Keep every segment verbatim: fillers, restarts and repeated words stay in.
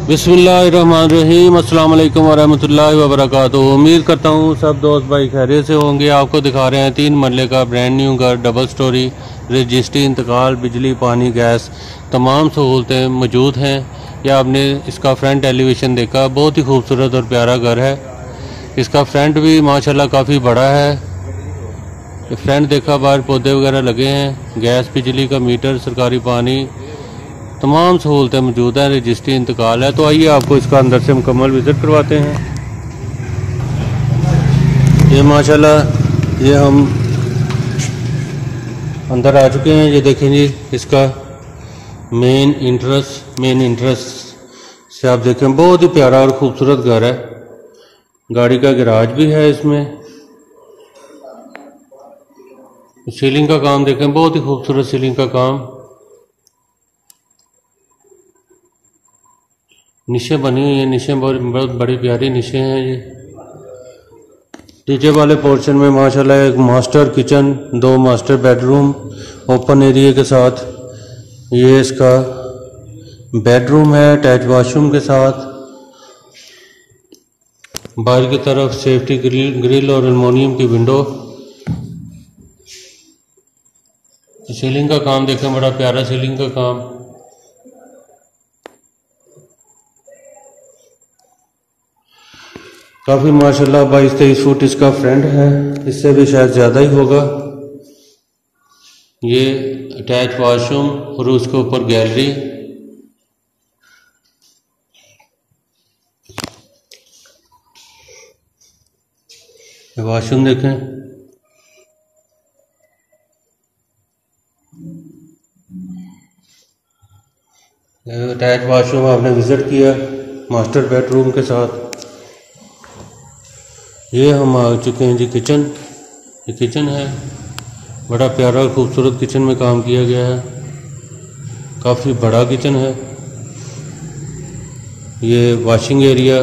बिस्मिल्लाहिर्रहमानिर्रहीम, अस्सलाम वालेकुम वरहमतुल्लाहि वबरकातुहू। उम्मीद करता हूँ सब दोस्त भाई खैरियत से होंगे। आपको दिखा रहे हैं तीन मरले का ब्रांड न्यू घर, डबल स्टोरी, रजिस्ट्री, इंतकाल, बिजली, पानी, गैस, तमाम सहूलतें मौजूद हैं। या आपने इसका फ्रंट एलिवेशन देखा, बहुत ही खूबसूरत और प्यारा घर है। इसका फ्रंट भी माशाल्लाह काफ़ी बड़ा है। फ्रंट देखा, बाहर पौधे वगैरह लगे हैं, गैस बिजली का मीटर, सरकारी पानी, तमाम सहूलतें मौजूद हैं। रजिस्ट्री, इंतकाल है। तो आइए आपको इसका अंदर से मुकम्मल विज़िट करवाते हैं। ये माशाल्लाह ये हम अंदर आ चुके हैं। ये देखें जी, इसका मेन इंट्रेंस मेन इंट्रेंस से आप देखें, बहुत ही प्यारा और ख़ूबसूरत घर है। गाड़ी का गैराज भी है इसमें। सीलिंग का काम देखें, बहुत ही खूबसूरत सीलिंग का काम। नीचे बनी हुई है, नीचे बहुत बहुत बड़ी प्यारी नीचे हैं। ये नीचे वाले पोर्शन में माशाल्लाह एक मास्टर किचन, दो मास्टर बेडरूम ओपन एरिया के साथ। ये इसका बेडरूम है अटैच वॉशरूम के साथ। बाहर की तरफ सेफ्टी ग्रिल ग्रिल और एल्युमिनियम की विंडो। सीलिंग का काम देखें, बड़ा प्यारा सीलिंग का काम। काफ़ी माशाल्लाह बाईस तेईस फुट इसका फ्रंट है, इससे भी शायद ज़्यादा ही होगा। ये अटैच वॉशरूम और उसके ऊपर गैलरी। वॉशरूम देखें, अटैच वॉशरूम आपने विजिट किया मास्टर बेडरूम के साथ। ये हम आ चुके हैं जी किचन। ये किचन है, बड़ा प्यारा और खूबसूरत किचन में काम किया गया है। काफ़ी बड़ा किचन है। ये वॉशिंग एरिया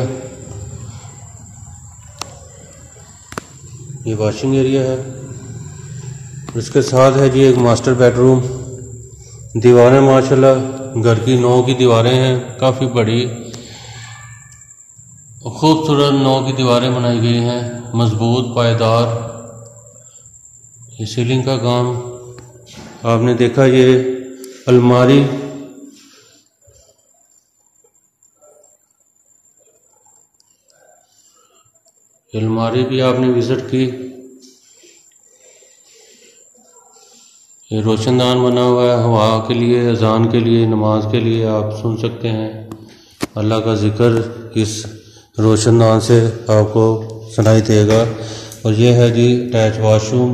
ये वॉशिंग एरिया है। इसके साथ है जी एक मास्टर बेडरूम। दीवारें माशाल्लाह घर की नौ की दीवारें हैं, काफ़ी बड़ी खूबसूरत नौ की दीवारें बनाई गई हैं, मजबूत पायदार। ये सीलिंग का काम आपने देखा। ये अलमारी, अलमारी भी आपने विजिट की। ये रोशनदान बना हुआ है हवा के लिए, अजान के लिए, नमाज के लिए आप सुन सकते हैं। अल्लाह का जिक्र इस रोशनदान से आपको सुनाई देगा। और ये है जी अटैच वॉशरूम।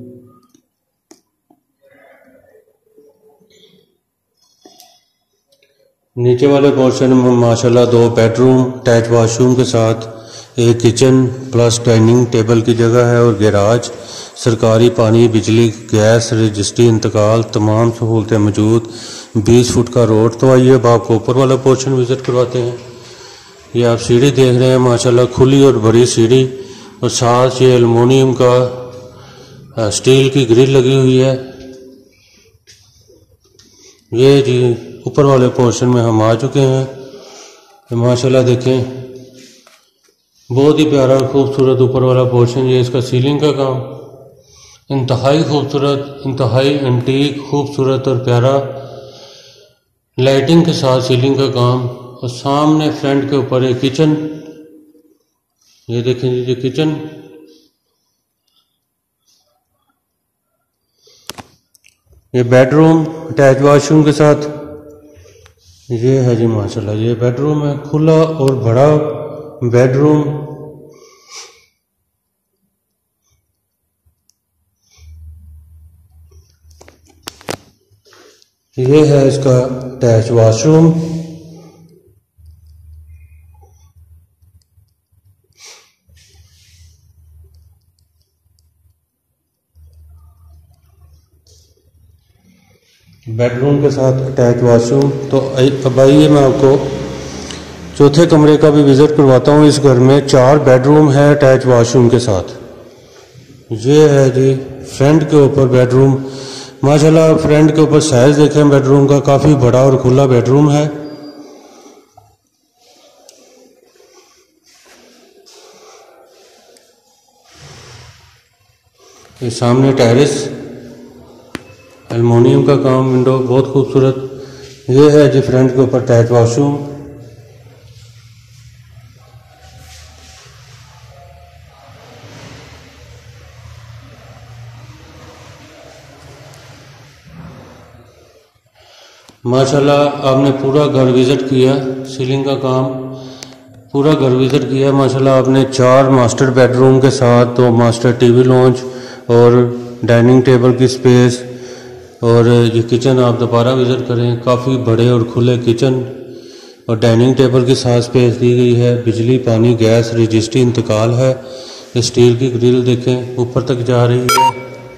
नीचे वाले पोर्शन में माशाल्लाह दो बेडरूम अटैच वॉशरूम के साथ एक किचन प्लस डाइनिंग टेबल की जगह है और गैराज, सरकारी पानी, बिजली, गैस, रजिस्ट्री, इंतकाल, तमाम सहूलतें मौजूद। बीस फुट का रोड। तो आइए अब आपको ऊपर वाला पोर्शन विजिट करवाते हैं। ये आप सीढ़ी देख रहे हैं, माशाल्लाह खुली और बड़ी सीढ़ी, और साथ ये एल्युमिनियम का स्टील की ग्रिल लगी हुई है। ये जी ऊपर वाले पोर्शन में हम आ चुके हैं। तो माशाल्लाह देखें, बहुत ही प्यारा और खूबसूरत ऊपर वाला पोर्शन। ये इसका सीलिंग का काम इंतहाई खूबसूरत, इंतहाई एंटीक, खूबसूरत और प्यारा लाइटिंग के साथ सीलिंग का काम। और सामने फ्रंट के ऊपर एक किचन। ये देखें जी, ये किचन। ये बेडरूम अटैच वॉशरूम के साथ। ये है जी माशाल्लाह, ये बेडरूम है, खुला और बड़ा बेडरूम। ये है इसका अटैच वॉशरूम। बेडरूम के साथ अटैच वॉशरूम। तो अब आइए मैं आपको चौथे कमरे का भी विज़िट करवाता हूँ। इस घर में चार बेडरूम है अटैच वॉशरूम के साथ। ये है जी फ्रंट के ऊपर बेडरूम। माशाल्लाह फ्रंट के ऊपर साइज देखें बेडरूम का, काफ़ी बड़ा और खुला बेडरूम है। ये सामने टेरेस, एल्युमिनियम का काम, विंडो बहुत खूबसूरत। ये है जी फ्रंट के ऊपर अटैच वॉशरूम। माशाल्लाह आपने पूरा घर विज़िट किया, सीलिंग का काम पूरा घर विज़िट किया। माशाल्लाह आपने चार मास्टर बेडरूम के साथ दो मास्टर टीवी लॉन्च और डाइनिंग टेबल की स्पेस, और ये किचन आप दोबारा विज़िट करें, काफ़ी बड़े और खुले किचन और डाइनिंग टेबल के साथ स्पेस दी गई है। बिजली, पानी, गैस, रजिस्ट्री इंतकाल है। स्टील की ग्रिल देखें ऊपर तक जा रही है।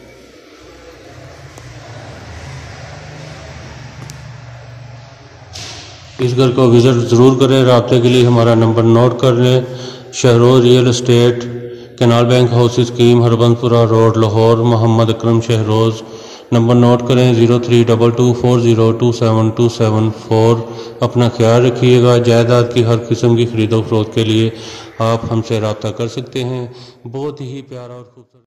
इस घर को विज़िट ज़रूर करें। रब्ते के लिए हमारा नंबर नोट कर लें। Shahroz real estate, canal bank house scheme, Harbanspura road, Lahore, Mohammad Akram Shahroz. Number note करें zero three double two four zero two seven two seven four. अपना ख्याल रखिएगा। जायदाद की हर किस्म की खरीदो फरोख्त के लिए आप हमसे रब्ता कर सकते हैं। बहुत ही प्यारा और खूबसूरत